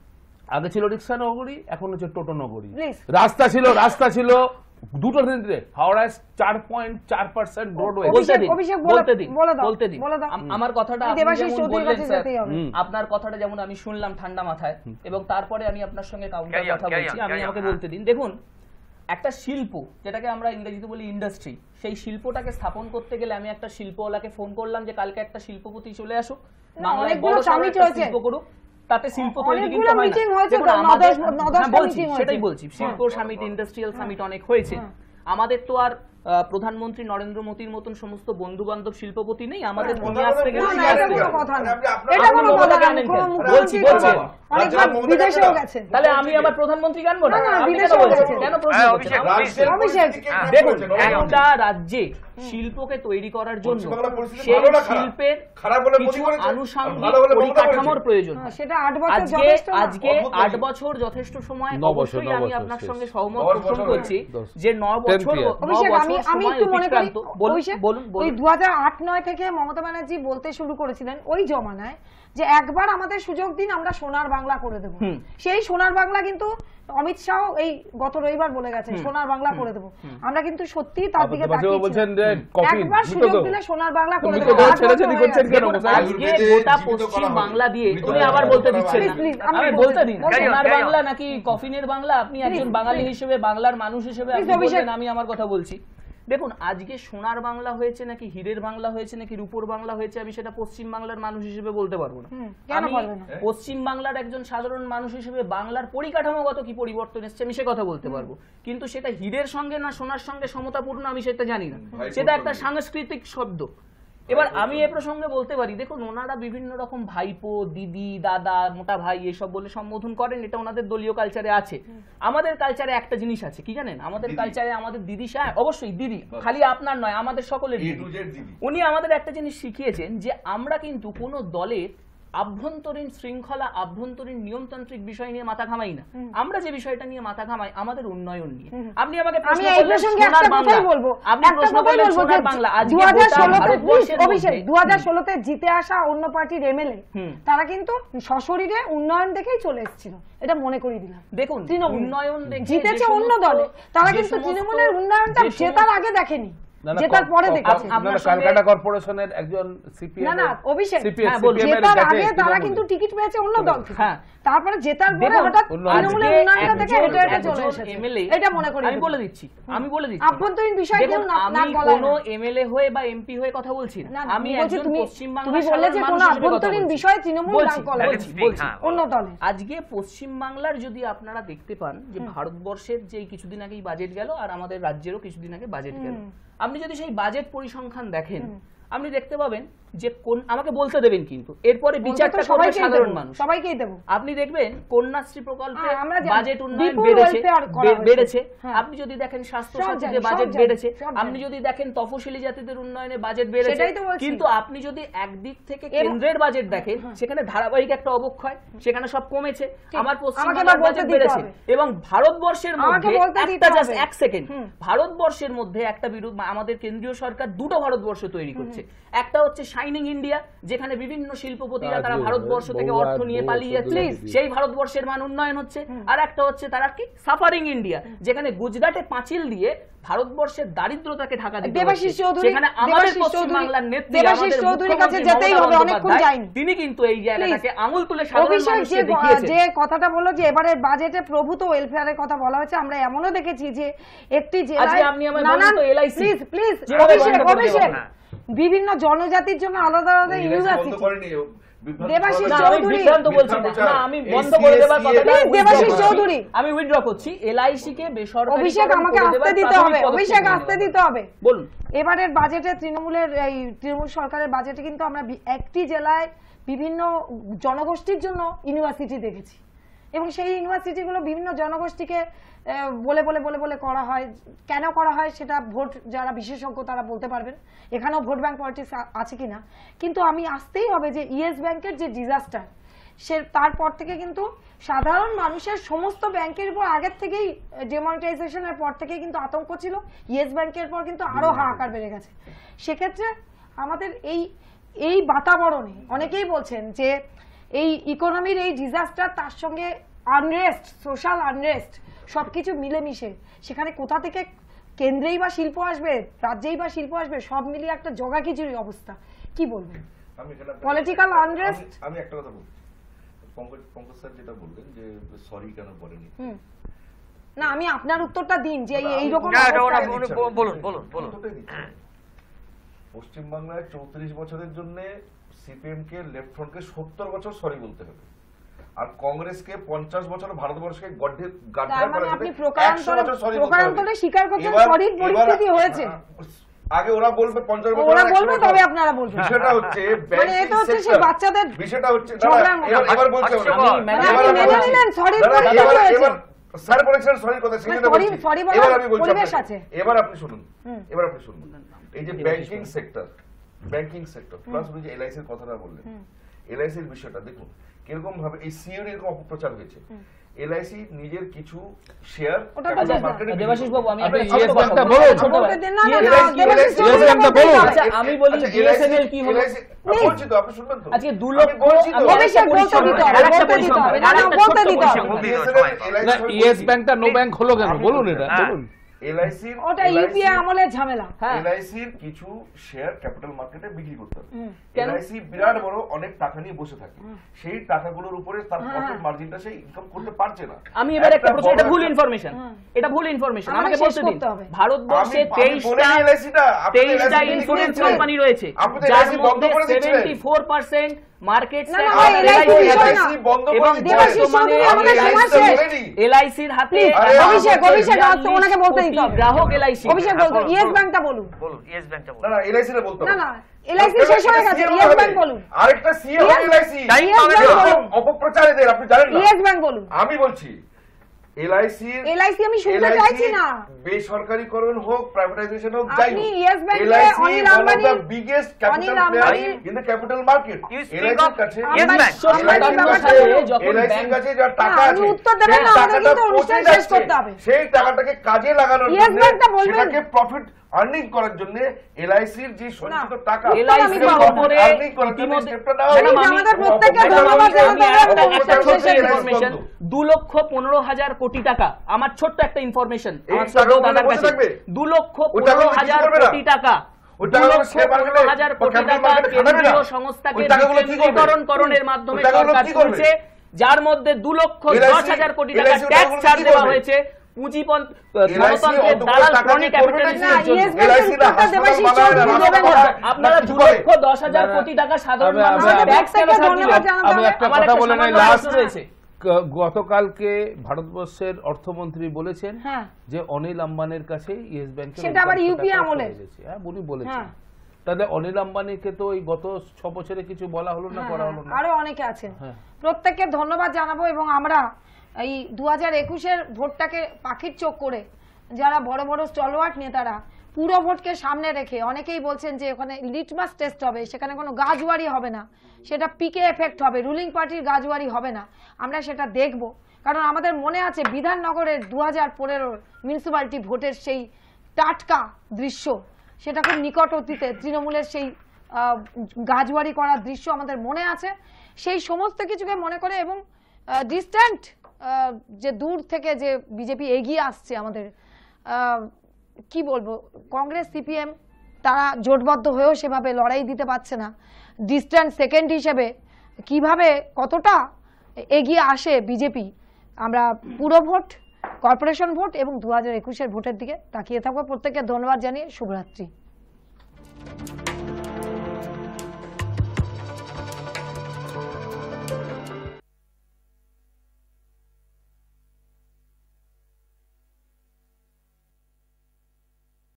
আগে ছিল রিক্সা নগরী, এখন হচ্ছে টোটো নগরী। Please. রাস্তা ছিল রাস্তা ছিল দুটো দিনে হাওড়ায় চার পয়েন্ট চার পার্সেন্ট রোড হয়েছে। বলতে দিন, অভিষেক বলে- বলতে দিন, বলে দাও, বলতে দিন। বলে দাও। আম- আমার কথাটা আমি আপনি দেবাশিস যেমন চৌধুরীর বললেন, কাছে স্যার, যেতেই হবে। হুম। আপনার কথাটা যেমন আমি শুনলাম ঠান্ডা মাথায়, এবং তারপরে আমি আপনার সঙ্গে কাউন্টার Carry on, কথা carry বলছি, on, আমি carry on, আমাকে হ্যাঁ। বলতে দিন। দেখুন, একটা শিল্প, যেটাকে আমরা ইংরেজিতে বলি ইন্ডাস্ট্রি, সেই শিল্পটাকে স্থাপন করতে গেলে আমি একটা শিল্পওয়ালাকে ফোন করলাম যে কালকে একটা শিল্পপতি চলে আসুক, না, বাংলায় অনেকগুলো বড় সড়ো summit একটা হয়েছে। শিল্প করুক, তাতে শিল্প তৈরি অনেকগুলো কিন্তু হয় না। meeting হয়েছে দেখুন, তো, আমাদের নদশ- হ্যাঁ, নদশটা বলছি, meeting সেটাই হয়েছে। বলছি, শিল্প হ্যাঁ। সামিট, ইন্ডাস্ট্রিয়াল সামিট অনেক হয়েছে। আমাদের তো আর আহ, প্রধানমন্ত্রী নরেন্দ্র মোদীর মতন সমস্ত বন্ধু বান্ধব শিল্পপতি নেই, আমাদের না, ফোনে না, আসতে না, গেলে না, না, না, এটা ঠিক কোনো আছে। কথা না। আপনি আপনার- এটা আপনি কোনো মমতা কথা না। আনেন কোনো কেন? মুখ্যমন্ত্রী বলছি, বলছি। কোনো- অনেকবার রাজ্যের মমতা বিদেশেও কেন? গেছেন। তাহলে আমি আবার প্রধানমন্ত্রী গানবো না? না, না, আপনি কেন বিদেশেও বলছেন? গেছেন। কেন প্রশ্ন হ্যাঁ, করছেন? অভিষেক, আমার- অভিষেক, অভিষেক। হ্যাঁ, দেখুন, হ্যাঁ, একটা রাজ্যে শিল্পকে তৈরি করার জন্য পশ্চিমবাংলার পরিস্থিতি সেই ভালো না খারাপ? শিল্পের খারাপ হলে মোদি কিছু করেছে, আনুষঙ্গিক ভালো হলে মমতা পরিকাঠামোর করেছে। প্রয়োজন হ্যাঁ, হয়। সেটা আট বছর আজকে যথেষ্ট না। আজকে অদ্ভুত আট লাগে। বছর যথেষ্ট সময়, ন বছর, অবশ্যই ন আমি বছর আপনার শেষ। সঙ্গে সহমত দশ পোষণ বছর করছি দশ। যে ন বছর year। ন অভিষেক, বছর আমি আমি সময় একটু মনে করি, অতিক্রান্ত। বলুন, অভিষেক, বলুন, ওই বলুন। দু হাজার আট নয় থেকে মমতা ব্যানার্জি বলতে শুরু করেছিলেন ওই জমানায় যে একবার আমাদের সুযোগ দিন, আমরা সোনার বাংলা করে দেবো। হুম। সেই সোনার বাংলা কিন্তু অমিত শাহ এই গত রবিবার বলে গেছেন, সোনার বাংলা করে দেবো। আমরা কিন্তু সত্যি তার দিকে দেবাশিস বাবু বলছেন যে তাকিয়েছিলাম। কফি একবার সুযোগ মৃতদেহ। দিলে সোনার বাংলা করে মৃতদেহ দেবো। আট ছেড়েছেড়ি বছর হয়ে করছেন গেছে। কেন? দেখুন, মশাই? আজকে আয়ুর্বেদে গোটা জীবিত করা পশ্চিম হবে। বাংলা দিয়ে মৃত উনি করা আবার হবে। বলতে দিচ্ছেন না। Please, please, আমি আমি বলতে বলতে দিন, দিন, বলতে দিন। সোনার Carry on. বাংলা নাকি কফিনের বাংলা, আপনি একজন Please, বাঙালি please. হিসেবে, বাংলার মানুষ হিসেবে আপনি Please, অভিষেক। বলবেন, আমি আমার কথা বলছি। দেখুন, আজকে সোনার বাংলা হয়েছে নাকি হীরের বাংলা হয়েছে নাকি রূপোর বাংলা হয়েছে, আমি সেটা পশ্চিম বাংলার মানুষ হিসেবে বলতে পারবো না। হুম, কেন আমি পারবে না? পশ্চিম বাংলার একজন সাধারণ মানুষ হিসেবে বাংলার পরিকাঠামোগত কি পরিবর্তন এসেছে আমি সে কথা বলতে পারবো, কিন্তু সেটা হীরের সঙ্গে না সোনার সঙ্গে সমতাপূর্ণ আমি সেটা জানি না। ভাই, সেটা একটা বলতে দিন। সাংস্কৃতিক শব্দ। এবার আমি এ প্রসঙ্গে বলতে পারি, দেখুন ওনারা বিভিন্ন রকম ভাইপো, দিদি, দাদা, মোটা ভাই এসব বলে সম্বোধন করেন, এটা ওনাদের দলীয় কালচারে আছে। আমাদের কালচারে একটা জিনিস আছে কি জানেন, আমাদের দিদি। কালচারে আমাদের দিদি, হ্যাঁ অবশ্যই দিদি, খালি আপনার নয় আমাদের সকলের A দিদি। to Z দিদি। উনি আমাদের একটা জিনিস শিখিয়েছেন যে আমরা কিন্তু কোনো দলের আভ্যন্তরীণ শৃঙ্খলা, আভ্যন্তরীণ নিয়মতান্ত্রিক বিষয় নিয়ে মাথা ঘামাই না। আমরা যে বিষয়টা নিয়ে মাথা ঘামাই আমাদের উন্নয়ন নিয়ে। আপনি আমাকে আমি প্রশ্ন এই করলেন প্রসঙ্গে সোনার একটা বাংলা, কথাই বলবো, আপনি একটা প্রশ্ন কথাই করলেন বলবো সোনার যে বাংলা, আজকে দু হাজার গোটা ষোলোতে ভারতবর্ষের অভিষেক মধ্যে- দু হাজার ষোলোতে জিতে আসা অন্য পার্টির এমএলএ হুম। তারা কিন্তু সশরীরে উন্নয়ন দেখেই চলে এসেছিল, এটা মনে করিয়ে দিলাম। দেখুন তৃণমূল উন্নয়ন দেখে জিতেছে যে অন্য সমস্ত- দলে, তারা যে কিন্তু সমস্ত- তৃণমূলের উন্নয়নটা যে সমস্ত- জেতার আগে দেখেনি, না, না, জেতার ক- পরে ক- দেখেছে। না, না, আপনার ক্যালকাটা সঙ্গে- কর্পোরেশনের একজন সিপিএম না না অভিষেক হ্যাঁ, বলুন। জেতার আগে তারা কিন্তু টিকিট পেয়েছে অন্য দল থেকে, হ্যাঁ। তারপরে জেতার পরে দেখুন, হঠাৎ উন্নয়ন তৃণমূলের আজকে উন্নয়নটা দেখে একজন- হেঁটে হেঁটে চলে একজন এসেছে, এমএলএ এটা মনে করি আমি বলে দিচ্ছি আমি বলে দিচ্ছি আভ্যন্তরীণ বিষয় দেখুন, কেউ না- আমি নাক গলায় কোনো না। এমএলএ হয়ে বা এমপি হয়ে কথা বলছি না, না, আমি তুমি বলছো একজন তুমি- পশ্চিমবাংলার তুমি বললে যে সাধারণ কোনো মানুষ হিসেবে কথা আভ্যন্তরীণ বলছি। বিষয়ে তৃণমূল বলছি, নাক গলায় বলছি, না। বলছি। হ্যাঁ, অন্য দলে। আজকে পশ্চিমবাংলার যদি আপনারা দেখতে পান যে ভারতবর্ষের যে এই কিছুদিন আগেই বাজেট গেল আর আমাদের রাজ্যেরও কিছুদিন আগে বাজেট গেল, আপনি যদি সেই বাজেট পরিসংখ্যান দেখেন আপনি দেখতে পাবেন যে কোন, আমাকে বলতে দেবেন কিন্তু এরপরে বিচারটা করবে সবাইকেই সাধারণ দেবো, মানুষ। সবাইকেই দেবো। আপনি দেখবেন কন্যাশ্রী প্রকল্পে হ্যাঁ, আমরা জানি। বাজেট উন্নয়ন বিপুল বেড়েছে welfare করা বে- হয়েছে। বেড়েছে হ্যাঁ। আপনি যদি দেখেন স্বাস্থ্য সব সাথীতে জানি, সব বাজেট জানি, বেড়েছে, সব আপনি জানি। যদি দেখেন তফসিলি জাতিদের উন্নয়নে বাজেট বেড়েছে, সেটাই তো বলছি। কিন্তু আপনি যদি একদিক থেকে এবার- কেন্দ্রের বাজেট দেখেন সেখানে ধারাবাহিক একটা অবক্ষয়, সেখানে সব কমেছে। আমার আমাকে পশ্চিমবাংলার এবার বলতে বাজেট দিতে বেড়েছে হবে। এবং ভারতবর্ষের আমাকে মধ্যে বলতে দিতে একটা জাস্ট হবে। এক সেকেন্ড, হুম। ভারতবর্ষের মধ্যে একটা বিরোধ, আমাদের কেন্দ্রীয় সরকার দুটো ভারতবর্ষ তৈরি করছে। একটা হচ্ছে শাইনিং ইন্ডিয়া, যেখানে বিভিন্ন শিল্পপতিরা তারা আজকে ভারতবর্ষ থেকে বহু অর্থ আর নিয়ে বহু পালিয়ে যাচ্ছে, প্লিজ। সেই ভারতবর্ষের মান উন্নয়ন হচ্ছে। আর একটা হচ্ছে তারা কি সাফারিং ইন্ডিয়া, যেখানে গুজরাটে পাঁচিল দিয়ে ভারতবর্ষের দারিদ্রতাকে ঢাকা দিতে দেবাশিস হচ্ছে। চৌধুরী- সেখানে আমাদের দেবাশিস পশ্চিম চৌধুরী- বাংলার নেত্রী, দেবাশিস আমাদের চৌধুরীর কাছে মুখ্যমন্ত্রী যেতেই মমতা হবে, অনেকক্ষণ বন্দ্যোপাধ্যায়, যায়নি। তিনি কিন্তু এই জায়গাটাকে আঙুল তুলে সাধারণ অভিষেক যে মানুষকে দেখিয়েছেন। যে কথাটা বললো যে এবারে বাজেটে প্রভূত ওয়েলফেয়ারের কথা বলা হয়েছে, আমরা এমনও দেখেছি যে একটি জেলায় আজকে আপনি আমায় বলুন নানান তো L I C please please যেভাবে অভিষেক বন্ধ করে অভিষেক দেওয়া বিভিন্ন জনজাতির জন্য আলাদা আলাদা বন্ধ ইউনিভার্সিটি করেনি, বিভ্রান্ত দেবাশিস করা না, আমি হয়েছে। চৌধুরী- বিভ্রান্ত বলছি না। মিথ্যা না, আমি প্রচার। বন্ধ এই করে দেবার সি এস সি কথাটা Please, withdraw দেবাশিস করছি। চৌধুরী। আমি উইথড্র করছি, এলআইসি কে বেসরকারি অভিষেক আমাকে আসতে দিতে হবে, অভিষেক আসতে দিতে হবে। বলুন। এবারের বাজেটে তৃণমূলের এই তৃণমূল সরকারের বাজেটে কিন্তু আমরা বি- একটি জেলায় বিভিন্ন জনগোষ্ঠীর জন্য ইউনিভার্সিটি দেখেছি, এবং সেই ইউনিভার্সিটিগুলো বিভিন্ন জনগোষ্ঠীকে আহ, বলে বলে বলে বলে করা হয়। কেন করা হয় সেটা ভোট যারা বিশেষজ্ঞ তারা বলতে পারবেন, এখানেও ভোট ব্যাংক পলিটিক্স আছে কিনা। কিন্তু আমি আসতেই হবে যে ইয়েস ব্যাংকের যে ডিজাস্টার, সে তারপর থেকে কিন্তু সাধারণ মানুষের সমস্ত ব্যাংকের উপর আগের থেকেই ডিমনিটাইজেশনের পর থেকে কিন্তু আতঙ্ক ছিল, ইয়েস ব্যাংকের পর কিন্তু আরো হাহাকার বেড়ে গেছে। সেক্ষেত্রে আমাদের এই এই বাতাবরণে অনেকেই বলছেন যে এই ইকোনমির এই ডিজাস্টার, তার সঙ্গে আনরেস্ট, সোশ্যাল আনরেস্ট, সবকিছু মিলেমিশে সেখানে কোথা থেকে কেন্দ্রেই বা শিল্প আসবে, রাজ্যেই বা শিল্প আসবে, সব মিলিয়ে একটা জগাখিচুড়ি অবস্থা। কি বলবেন? আমি এখানে আপনাকে- Political unrest- আমি- আমি একটা কথা বলছি, পঙ্কজ পঙ্কজ স্যার যেটা বললেন যে সরি কেন বলেনি, হুম। না, আমি আপনার উত্তরটা দিন যে না, আমি- এইরকম না, এটা ওরা অবস্থায়- বলুন, বলুন, বলুন, বলুন। উত্তরটাই দিচ্ছি। পশ্চিমবাংলায় চৌত্রিশ বছরের জন্য সিপিএম কে লেফট ফ্রন্টকে সত্তর বছর সরি বলতে হবে, আর কংগ্রেসকে পঞ্চাশ বছর ভারতবর্ষকে গড্ডে গাড্ডা তার মানে করার আপনি জন্য প্রকারান্তরে- একশো বছর sorry বলতে হবে। প্রকারান্তরে স্বীকার করছেন এবার- সরির এবার- পরিস্থিতি হয়েছে। আগে ওরা বলবে পঞ্চাশ বছর, ওরা একশো বলবে, বছর। তবে আপনারা বলবেন। বিষয়টা হচ্ছে মানে এ তো banking হচ্ছে সেই sector। বাচ্চাদের বিষয়টা হচ্ছে না, না, ঝগড়ার মতো। এবার- এবার বলছি আচ্ছা, আমরা। আমি- মানে এবার আপনি আমি মেনে বলছি। নিলেন, sorry দাঁড়া, পরিস্থিতি এবার- হয়েছে। এবার স্যার বলেছেন সরি কথা, সেই জন্য sorry- বলছি। sorry বলার এবার আমি বলছি পরিবেশ আপনাকে। আছে। এবার আপনি শুনুন, হুম। এবার আপনি শুনুন। এই যে banking sector, banking sector plus উনি যে এলআইসির কথাটা বললেন, এলআইসির বিষয়টা দেখুন কিরকম ভাবে এই সিওর এরকম অপপ্রচার হয়েছে। এলআইসি নিজের কিছু শেয়ার ওটা তো আচ্ছা, মার্কেটে দেবাশিস বাবু, আমি আপনি একটা ইয়েস ছোট ব্যাংকটা কথা বলুন। বলছি, ছোট বলতে দেন না, না, কথা। না, Yes, Debashis yes, Chowdhury yes, ব্যাংকটা বলতেই বলুন। হবে। আচ্ছা, আমি বলি আচ্ছা, বিএসএনএল কি হলো? LIC বলছি তো, আপনি শুনবেন তো? আজকে দু আমি লক্ষ বলছি তো। আমি অভিষেক একটা বলতে দিতে হবে, আরেকটা বলতে দিতে হবে, না, না, আরেকটা বলতে ছোট্ট দিতে হবে। বলতে দিতে BSNL, হবে। LIC না, সবই ইয়েস বলছি। ব্যাংকটা নো ব্যাংক হলো কেন আমি বলুন, বলছি। এটা হ্যাঁ। বলুন। এলআইসির ওটা ইউপিআই আমলের ঝামেলা। হ্যাঁ। এলআইসির কিছু শেয়ার ক্যাপিটাল মার্কেটে বিক্রি করতে হবে। কেন? এলআইসি বিরাট বড় অনেক টাকা নিয়ে বসে থাকে, সেই টাকাগুলোর উপরে তার প্রফিট মার্জিনটা সেই ইনকাম করতে পারছে না। আমি এবার একটা প্রশ্ন, এটা বড় ভুল একটা- ইনফরমেশন, এটা ভুল ইনফরমেশন, আমাকে আমাকে শেষ বলতে দিন। করতে হবে। ভারতবর্ষে আমি- আমি তেইশটা বলিনি LIC টা, আপনি তেইশটা LIC ইন্স্যুরেন্স দিয়েছিলেন। কোম্পানি রয়েছে, আপনি তো যার LIC বন্ধ মধ্যে করে দিচ্ছিলেন। সেভেন্টি ফোর পার্সেন্ট মার্কেট না, না, ভাই, L I C বিষয় না। বন্ধ করে এবং দিতে দেবাশিস হবে। চৌধুরী, আমি আমাদের L I C সমাজ টা শেষ। বলে দিই। এলআইসির হাতে আরে, অভিষেক, আমাদের অভিষেক, তো ওনাকে বলতে দিতে হবে। গ্রাহক এলআইসি অভিষেক বলতো, বলুন, ইয়েস বলুন। ব্যাংকটা বলুন। বলুন ইয়েস ব্যাংকটা না বলুন। না এলআইসি টা বলতে হবে। না, না, L I C শেষ হয়ে গেছে, এটা ইয়েস হবে। ব্যাংক বলুন। আরেকটা সিএ হবে Yes- এলআইসি। টাইম Yes পাবে bank না। বলুন। অপপ্রচার এদের আপনি জানেন না। ইয়েস ব্যাংক বলুন। আমি বলছি এলআইসি L I C আমি শুনতে চাইছি না। বেসরকারিকরণ হোক প্রাইভেটাইজেশন হোক যাই আপনি হোক Yes Bank-এ LIC Anil one of the Ambani- biggest Anil capital player Ambani- in the capital market You speak এলআইসির of কাছে Yes আম্বানি- Bank. আম্বানি সাতান্ন ব্যাপারটা সালে বলুন। যখন এলআইসির ব্যাংক কাছে যা টাকা না, আছে আপনি উত্তর দেবেন সেই না, আমাদের টাকাটা কিন্তু অনুষ্ঠান পচে শেষ যাচ্ছে। করতে হবে। সেই টাকাটাকে কাজে লাগানোর Yes জন্য Bank-টা বলবেন। সেটাকে প্রফিট আর্নিং করার জন্য এলআইসির যে সঞ্চিত না, টাকা এলআইসির পাবো। উপরে আর্নিং করার জন্য ইতিমধ্যে- স্টেপটা নেওয়া ম্যাডাম, হয়েছে। আমি- আমাদের প্রত্যেককে অপপ্রচার ধন্যবাদ হচ্ছে। জানাতে আমি হবে, একটা- একটা অনুষ্ঠান ছোট্ট শেষে ইনফরমেশন, বন্ধ। দু লক্ষ পনেরো হাজার কোটি টাকা, আমার ছোট্ট একটা ইনফরমেশন এই আমার টাকাগুলো শ্রদ্ধেয় দাদার বসে কাছে, থাকবে? দু লক্ষ ওই পনেরো টাকাগুলো কিছু হাজার করবে না? কোটি টাকা ওই দু টাকাগুলো লক্ষ শেয়ার পনেরো মার্কেটে হাজার বা কোটি ক্যাপিটাল টাকা মার্কেটে খাটাবে না? কেন্দ্রীয় সংস্থাকে ওই টাকাগুলো কি করবে? বিকেন্দ্রীকরণের মাধ্যমে ওই টাকাগুলো সরকার কি করবে? তুলছে, যার মধ্যে দু লক্ষ এলআইসি দশ হাজার কোটি টাকা এলআইসি ট্যাক্স ওটাগুলো ছাড় কি দেওয়া করবে? হয়েছে পুঁজিপন্ত এলআইসি গণতন্ত্রের অত বড় দালাল টাকা ক্রনিক দিয়ে করবে না, ক্যাপিটালিজমের জন্য Yes Bank-এর এলআইসি না উত্তরটা দেবাশিস হাসপাতাল চৌধুরী বানায় না, দেবেন না। রাস্তা- আপনারা কিছু দু করে। লক্ষ দশ হাজার কোটি টাকা সাধারণ আমি- মানুষের আমি- ট্যাক্স কেন ছাড় দিল? ধন্যবাদ জানাতে আমি হবে। একটা আমার কথা একটা বলে নাই সামান্য লাস্ট প্রশ্ন রয়েছে। গতকালকে ভারতবর্ষের অর্থমন্ত্রী বলেছেন হ্যাঁ। যে অনিল আম্বানির কাছে ইয়েস ব্যাংকের সেটা আবার অধিকাংশ ইউ পি এ টাকা আমলে। চলে গেছে। হ্যাঁ উনি বলেছেন। হ্যাঁ। তাহলে অনিল আম্বানিকে তো ওই গত ছ বছরে কিছু বলা হলো না, হ্যাঁ, করা হলো না। আরো অনেকে আছেন। হ্যাঁ। প্রত্যেককে ধন্যবাদ জানাবো এবং আমরা এই দু হাজার একুশের ভোটটাকে পাখির চোখ করে যারা বড় বড় স্টলওয়ার্ট নেতারা পুরো ভোটকে সামনে রেখে অনেকেই বলছেন যে ওখানে লিটমাস টেস্ট হবে, সেখানে কোনো গাজওয়ারি হবে না, সেটা পিকে এফেক্ট হবে, রুলিং পার্টির গাজওয়ারি হবে না, আমরা সেটা দেখব। কারণ আমাদের মনে আছে বিধাননগরের দু হাজার পনেরোর মিউনিসিপ্যালিটি ভোটের সেই টাটকা দৃশ্য, সেটা খুব নিকট অতীতে তৃণমূলের সেই আহ, গাজওয়ারি করার দৃশ্য আমাদের মনে আছে। সেই সমস্ত কিছুকে মনে করে এবং ডিস্ট্যান্ট যে দূর থেকে যে বিজেপি এগিয়ে আসছে আমাদের, আহ, কি বলবো, কংগ্রেস সিপিএম তারা জোটবদ্ধ হয়েও সেভাবে লড়াই দিতে পারছে না। ডিস্ট্যান্ট সেকেন্ড হিসেবে কিভাবে কতটা এগিয়ে আসে বিজেপি, আমরা পুরো ভোট, কর্পোরেশন ভোট এবং দু হাজার একুশের ভোটের দিকে তাকিয়ে থাকবো। প্রত্যেককে ধন্যবাদ জানিয়ে শুভরাত্রি।